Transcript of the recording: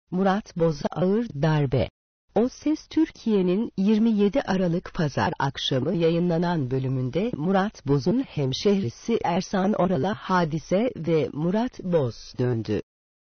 Murat Boz'a ağır darbe. O Ses Türkiye'nin 27 Aralık Pazar akşamı yayınlanan bölümünde Murat Boz'un hemşehrisi Ersan Oral'a hadise ve Murat Boz döndü.